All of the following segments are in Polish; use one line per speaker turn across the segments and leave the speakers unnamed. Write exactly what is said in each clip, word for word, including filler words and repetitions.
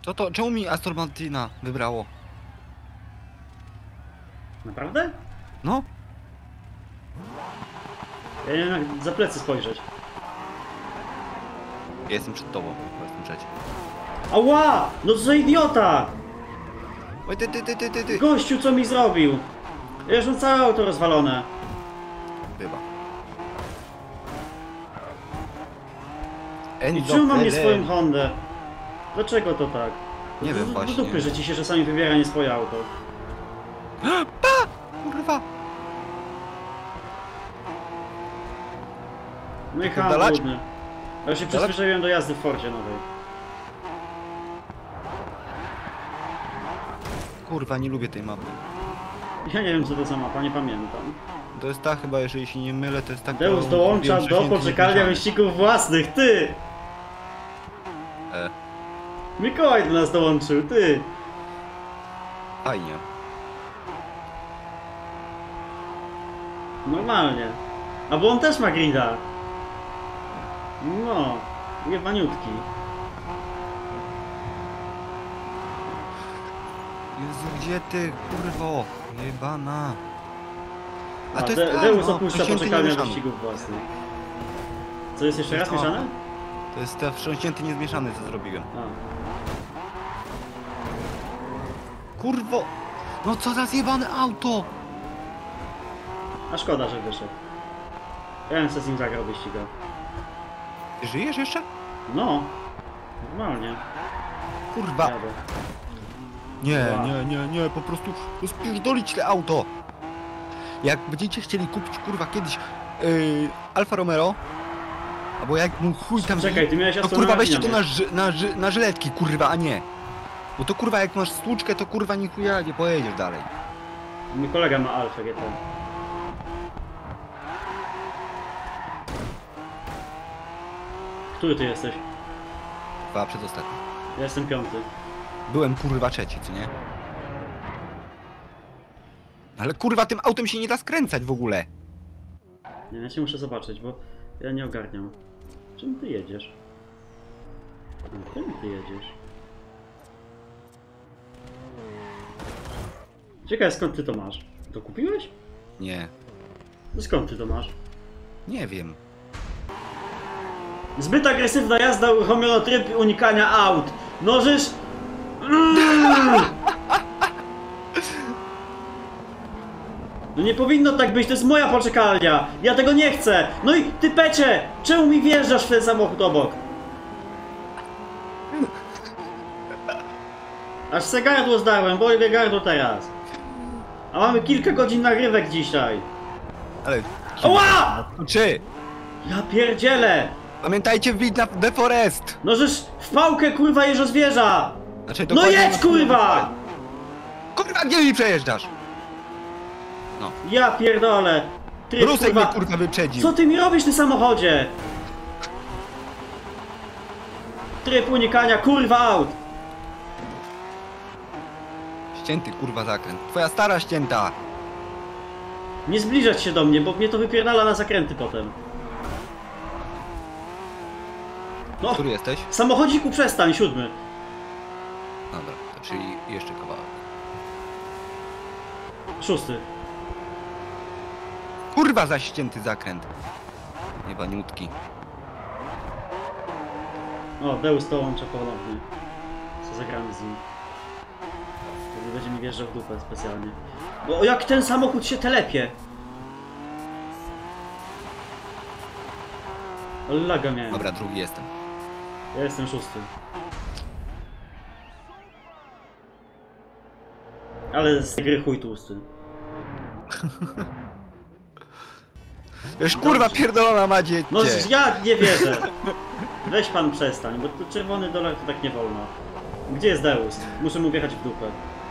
Co to? Czemu mi Aston Martina wybrało?
Naprawdę?
No?
Ja nie wiem jak za plecy spojrzeć.
Ja jestem przed tobą, bo jestem trzeci.
Ała! No co za idiota!
Oj ty, ty, ty, ty, ty, ty.
Gościu, co mi zrobił? Ja już mam całe auto rozwalone.
Chyba.
I czemu mam nie swoją Hondę? Dlaczego to tak?
Nie wiem
Do
właśnie.
dupy, że ci się czasami wybiera nie swoje auto.
Pa! Kurwa!
No i
Napierdalać?
brudny. Ja się przyzwyczaiłem do jazdy w Fordzie nowej.
Kurwa, nie lubię tej mapy.
Ja nie wiem co to za mapa, nie pamiętam.
To jest ta chyba, jeżeli się nie mylę, to jest ta...
Deus dołącza do poczekalnia wyścigów własnych, ty!
E.
Mikołaj do nas dołączył, ty!
Fajnie.
Normalnie. A bo on też ma grida. No, jebaniutki.
Jezu, gdzie ty, kurwo? Jebana.
A,
to
De
jest ta,
Deus
no,
opuszcza
wstrząśnięty
poczekalnia
niemieszany.
wyścigów własnych. Co jest jeszcze raz
To jest ta
mieszane?
mapa. To jest ten wstrząśnięty niezmieszany, co zrobiłem.
A.
Kurwo! No co za zjebane auto!
A szkoda, że wyszedł. Ja bym se z nim zagrał wyściga.
Ty żyjesz jeszcze?
No, normalnie.
Kurwa!
Jadę.
Nie,
Wow.
nie, nie, nie, po prostu rozpierdolić te auto! Jak będziecie chcieli kupić, kurwa, kiedyś yy, Alfa Romeo, albo jak mu chuj tam...
Czekaj, ty miałeś
to
Aston
kurwa
Martina
weźcie to na,
mieć.
ży, na, ży, na żyletki, kurwa, a nie! Bo to kurwa jak masz stłuczkę, to kurwa ni chuja nie pojedziesz dalej.
Mój kolega ma Alfa G T. Który ty jesteś?
Dwa przedostatni.
Ja jestem piąty.
Byłem kurwa trzeci, co nie? Ale kurwa tym autem się nie da skręcać w ogóle.
Nie, ja cię muszę zobaczyć, bo ja nie ogarniam. Czym ty jedziesz? A, czym ty jedziesz? Ciekawe skąd ty to masz? To kupiłeś?
Nie,
No skąd ty to masz?
nie wiem.
Zbyt agresywna jazda, uruchomiono tryb unikania aut. Nożysz? Mm! No nie powinno tak być, to jest moja poczekalnia. Ja tego nie chcę. No i ty pecie, czemu mi wjeżdżasz w ten samochód obok? Aż se gardło zdarłem, boli mnie gardło teraz. A mamy kilka godzin nagrywek dzisiaj.
Ale...
Ała!
Czy?
Ja pierdzielę.
Pamiętajcie wbić na The Forest!
No żeż w pałkę kurwa jeżo zwierza.
Znaczy,
No
dokładnie
jedź
na-
kurwa!
Kurwa, gdzie mi przejeżdżasz? No.
Ja pierdolę. Ty
Rusek mnie
kurwa.
kurwa wyprzedził.
Co ty mi robisz w tym samochodzie? Tryb unikania kurwa aut.
Ścięty kurwa zakręt. Twoja stara ścięta.
Nie zbliżać się do mnie, bo mnie to wypierdala na zakręty potem. No,
Który jesteś?
samochodziku przestań, siódmy.
Dobra, to czyli jeszcze kawałek.
Szósty.
Kurwa za ścięty zakręt. Niebaniutki.
O, Deus to łączę ponownie. Co zagramy z nim. Pewnie będzie mi wjeżdżał w dupę specjalnie. Bo jak ten samochód się telepie. Ale laga miałem.
Dobra, drugi jestem.
Ja jestem szósty. Ale z gry chuj tłusty.
Już kurwa pierdolona ma dziecię.
No ja nie wierzę. Weź pan przestań, bo tu czerwony dolar to tak nie wolno. Gdzie jest Deus? Muszę mu wjechać w dupę.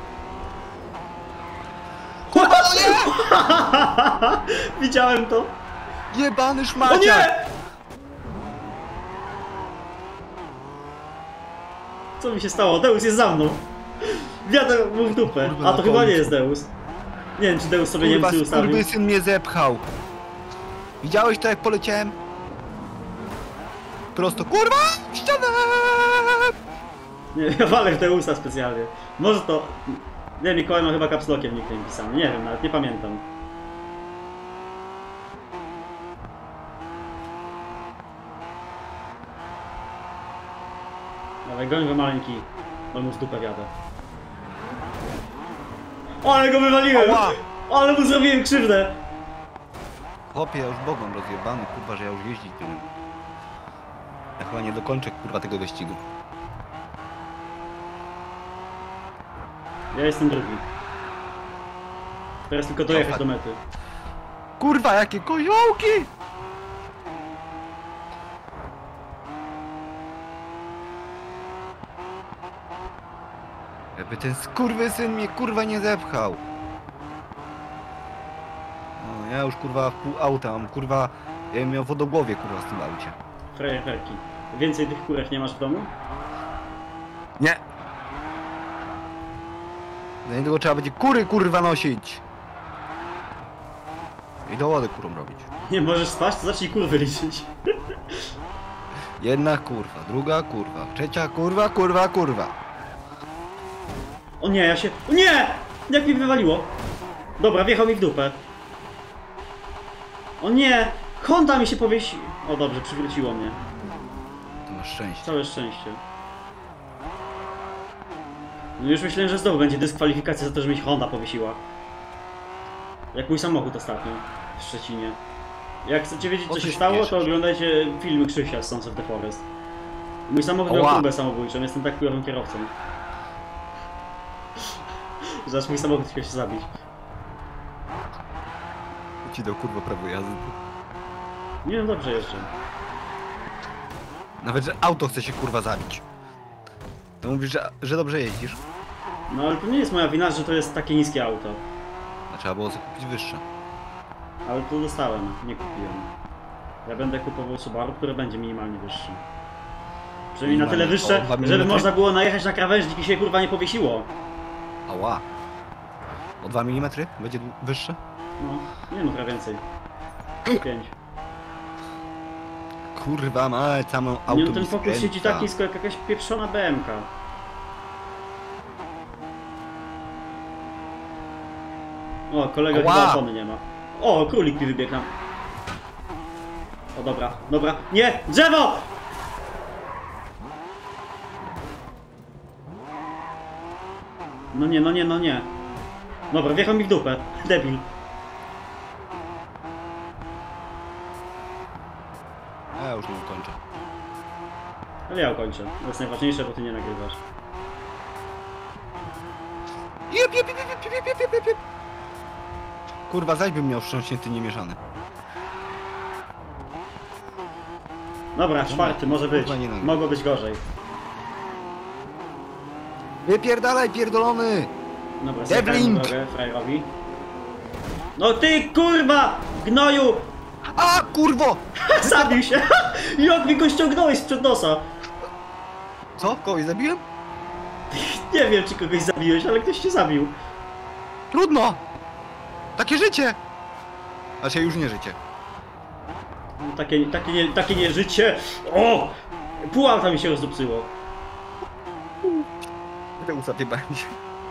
Kurwa, no nie!
Widziałem to.
Jebany
O
szmaciak!
nie! Co mi się stało? Deus jest za mną. Wjadę mu w dupę.
Kurwa,
A to
na
chyba nie
końcu.
jest Deus. Nie wiem, czy Deus sobie
Kurwa,
Niemcy ustawił.
skurwysyn mnie zepchał. Widziałeś to jak poleciałem? Prosto, kurwa! W ścianę!
Nie, ja walę w te usta specjalnie. Może to... Nie, Mikołaj ma chyba capslockiem nickname pisany. Nie wiem, nawet nie pamiętam. Dawaj, goń go maleńki. Bo mu w dupę wiadę. O, ale go wywaliłem!
Ała!
Ale mu zrobiłem krzywdę!
Chłopie, ja już bogom rozjebany, kurwa, że ja już jeździć nie wiem. Ja chyba nie dokończę, kurwa, tego wyścigu.
Ja jestem drugi. Teraz tylko dojechać do mety.
Kurwa, jakie koziołki! Jakby ten skurwysyn mnie, kurwa, nie zepchał. No, ja już, kurwa, w pół auta mam, kurwa, ja bym miał wodogłowie, kurwa, z tym aucie.
Frajerki. Więcej tych kurek nie masz w domu?
Nie! Za niedługo trzeba będzie kury, kurwa, nosić. I do wody kurą robić.
Nie możesz spać, to zacznij kurwy liczyć.
Jedna kurwa, druga kurwa, trzecia kurwa, kurwa, kurwa.
O nie, ja się... O nie! Jak mi wywaliło? Dobra, wjechał mi w dupę. O nie! Honda mi się powiesi... O dobrze, przywróciło mnie.
To masz szczęście.
Całe szczęście. No już myślałem, że znowu będzie dyskwalifikacja za to, że mi się Honda powiesiła. Jak mój samochód ostatnio w Szczecinie. Jak chcecie wiedzieć, co
O,
się
ty
stało, to
śpieszysz.
oglądajcie filmy Krzysia z Sons of the Forest. Mój samochód miał
Oła.
próbę samobójczą, jestem tak chujowym kierowcą. Że aż mój samochód chciał się zabić.
Ci do kurwa prawo jazdy.
Nie wiem, dobrze jeżdżę.
Nawet, że auto chce się kurwa zabić. To mówisz, że, że dobrze jeździsz.
No ale to nie jest moja wina, że to jest takie niskie auto.
A trzeba było zakupić wyższe.
Ale to dostałem, nie kupiłem. Ja będę kupował Subaru, które będzie minimalnie wyższe. Przynajmniej na tyle
Minimalnie
wyższe,
o dwa
żeby
milimetry?
można było najechać na krawężnik i się kurwa nie powiesiło.
Ała. O dwa milimetry będzie wyższe?
No, nie no, trochę więcej. pięć.
Kurwa, ma całą auto.
Nie no,
mi
ten Focus siedzi
skręca.
tak nisko jak jakaś pieprzona B M K. O, kolega
Ała!
chyba opony nie ma. O, królik mi wybiegł na... O, dobra, dobra. Nie! Drzewo! No nie, no nie, no nie. Dobra, wjechał mi w dupę. Debil.
A ja już nie ukończę.
Ale ja ukończę. To jest najważniejsze, bo ty nie nagrywasz.
Jep, jep, jep, jep, jep, jep, jep, jep, jep. Kurwa, zaś bym miał wstrząśnięty niemieszany.
Dobra, czwarty, może być.
Kurwa, nie nagrywam.
Mogło być gorzej.
Wypierdalaj, pierdolony!
Dobra,
Devlin!
zjechałem drogę frajerowi. No ty kurwa! Gnoju!
A, kurwo!
Zabił się! Jak mi go ściągnąłeś sprzed nosa!
Co? Kogoś zabiłem?
Nie wiem, czy kogoś zabiłeś, ale ktoś cię zabił.
Trudno! Takie życie! A się już nie życie.
No, takie, takie, nie, takie nie życie! O! Pół auta mi się rozdupcyło.
Te zapiebałem się.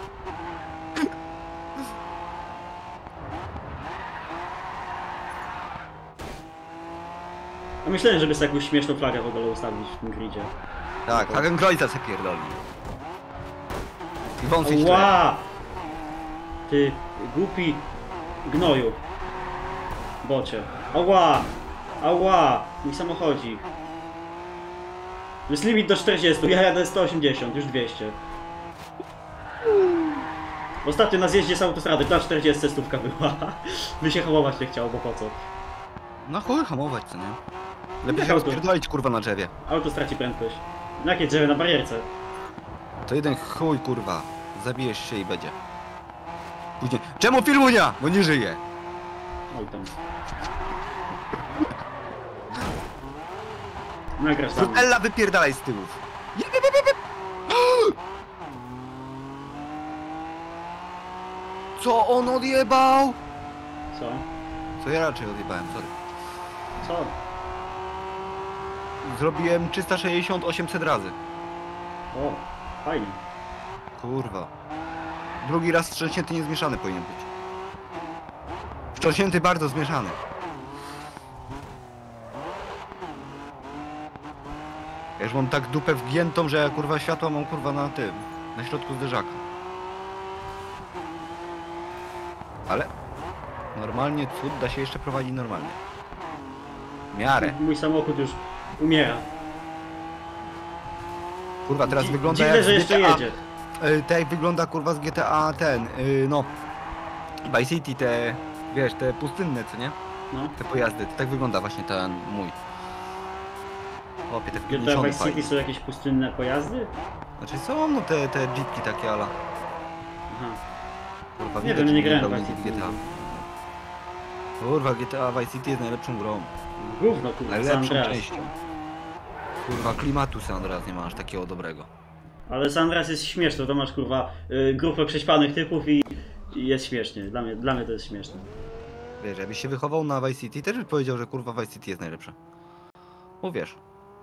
A myślałem, żeby sobie jakąś śmieszną flagę w ogóle ustawić w tym gridzie.
Tak, Hagenkreuz'a se pierdoli. I wąsy źle.
Ła! Ty głupi gnoju. Bocie. Ała! Ała! Mój samochodzik. Jest limit do czterdziestu, ja jadę sto osiemdziesiąt, już dwieście. Ostatnio na zjeździe z autostrady, na czterdzieści stówka była. By się hamować nie chciał, bo po co?
No chuj, hamować, co nie? Lepiej
Jak
się
auto?
rozpierdolić, kurwa, na drzewie.
Auto straci prędkość. Na jakie drzewo? Na barierce.
To jeden chuj, kurwa. Zabijesz się i będzie. Później. Czemu filmunia? Bo nie żyje.
Oj tam. Nagrasz za mnie.
Ella, wypierdalaj z tyłów. Jep, jep, jep, jep. Co on odjebał?
Co?
Co ja raczej odjebałem, sorry.
Co?
Zrobiłem trzysta sześćdziesiąt osiemset razy.
O. Fajnie.
Kurwa. Drugi raz wstrząśnięty niezmieszany powinien być. Wstrząśnięty bardzo zmieszany. Ja już mam tak dupę wgiętą, że ja kurwa światła mam kurwa na tym. Na środku zderzaka. Ale normalnie cud da się jeszcze prowadzić normalnie. W miarę.
Mój samochód już umiera.
Kurwa, teraz
Dzi-
wygląda
Dziwne,
jak
że
z
jeszcze
G T A.
jedzie.
Y, tak jak wygląda kurwa z G T A ten, y, no Vice City, te, wiesz, te pustynne, co nie?
No.
Te pojazdy, to tak wygląda właśnie ten mój. Opie, te
W G T A
wpiętrzone
Vice City
fajnie.
są jakieś pustynne pojazdy?
Znaczy są no te, te jeepki takie ala.
Aha.
Kurwa,
Nie
widać,
wiem,
że
nie grałem
grał
w
nigdy
Vice
w
City.
G T A. Kurwa, G T A Vice City jest najlepszą grą.
Gówno, kurwa, San
Najlepszą
Andreas.
częścią. Kurwa, klimatu San Andreas nie masz takiego dobrego.
Ale San Andreas jest śmieszne, to masz kurwa y, grupę prześpanych typów i, i jest śmiesznie. Dla mnie, dla mnie to jest śmieszne.
Wiesz, jakbyś się wychował na Vice City, też byś powiedział, że kurwa Vice City jest najlepsza. Bo wiesz.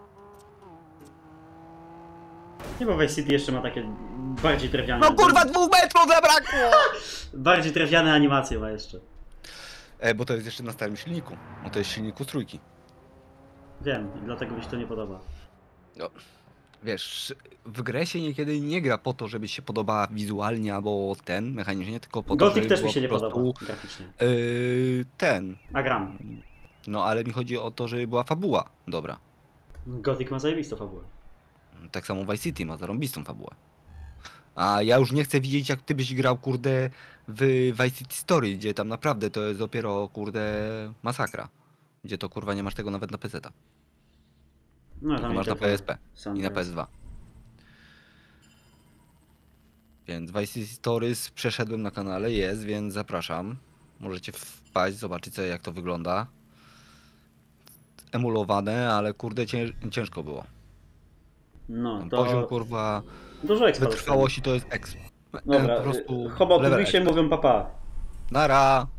Nie, bo Vice City jeszcze ma takie bardziej drewniane.
No kurwa, dwóch metrów zabrakło!
Bardziej drewniane animacje ma jeszcze.
E, bo to jest jeszcze na starym silniku. Bo to jest silniku z trójki.
Wiem, i dlatego mi się to nie podoba.
No. Wiesz, w grę się niekiedy nie gra po to, żeby się podobała wizualnie albo ten, mechanicznie, tylko po to,
Gothic
żeby
też mi
było
się nie
po prostu,
podoba graficznie.
Yy, ten.
A gram.
No ale mi chodzi o to, żeby była fabuła dobra.
Gothic ma zajebistą fabułę.
Tak samo Vice City ma zarąbistą fabułę. A ja już nie chcę widzieć, jak ty byś grał, kurde, w Vice City Story, gdzie tam naprawdę to jest dopiero, kurde, masakra. Gdzie to, kurwa, nie masz tego nawet na peceta.
No,
Tylko
tam
masz na
tylko
P S P
San
i na
Andreas.
P S dwa. Więc Vice City Stories przeszedłem na kanale, jest, więc zapraszam. Możecie wpaść, zobaczyć co, jak to wygląda. Emulowane, ale kurde cięż, ciężko było.
No,
Ten
to
poziom kurwa
dużo ekspa.
wytrwałości to jest eks.
Dobra,
po prostu
Hoboty
level
mi się
expa.
mówią papa.
Nara!